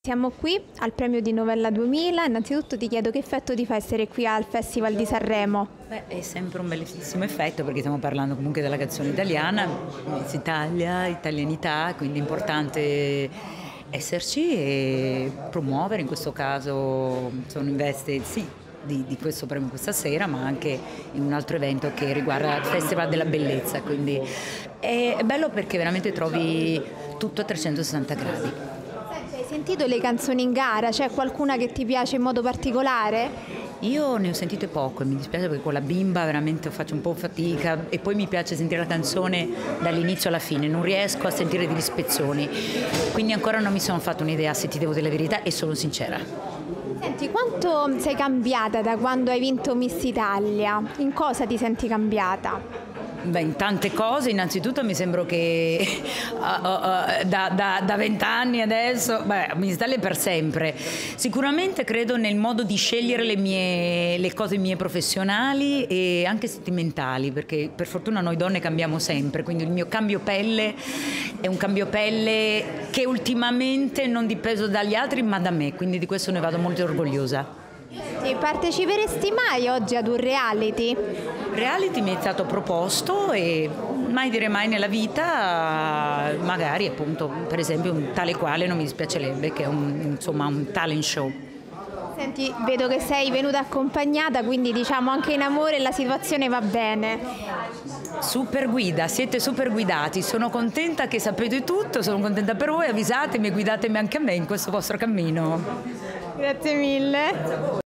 Siamo qui al Premio di Novella 2000. Innanzitutto ti chiedo che effetto ti fa essere qui al Festival di Sanremo? Beh, è sempre un bellissimo effetto perché stiamo parlando comunque della canzone italiana, Miss Italia, italianità, quindi è importante esserci e promuovere, in questo caso sono in veste sì di questo premio questa sera, ma anche in un altro evento che riguarda il Festival della Bellezza, quindi è bello perché veramente trovi tutto a 360 gradi. Hai sentito le canzoni in gara? C'è qualcuna che ti piace in modo particolare? Io ne ho sentite poco e mi dispiace perché con la bimba veramente faccio un po' fatica e poi mi piace sentire la canzone dall'inizio alla fine, non riesco a sentire degli spezzoni, quindi ancora non mi sono fatta un'idea, se ti devo dire la verità e sono sincera. Senti, quanto sei cambiata da quando hai vinto Miss Italia? In cosa ti senti cambiata? Beh, in tante cose, innanzitutto mi sembra che da 20 anni adesso, Miss Italia per sempre. Sicuramente credo nel modo di scegliere le cose mie professionali e anche sentimentali, perché per fortuna noi donne cambiamo sempre, quindi il mio cambio pelle è un cambio pelle che ultimamente non dipende dagli altri ma da me, quindi di questo ne vado molto orgogliosa. Sì, parteciperesti mai oggi ad un reality? Reality mi è stato proposto e mai dire mai nella vita, magari appunto per esempio un tale quale non mi dispiacerebbe, che è un talent show. Senti, vedo che sei venuta accompagnata, quindi diciamo anche in amore la situazione va bene. Super guida, siete super guidati, sono contenta che sapete tutto, sono contenta per voi, avvisatemi e guidatemi anche a me in questo vostro cammino. Grazie mille.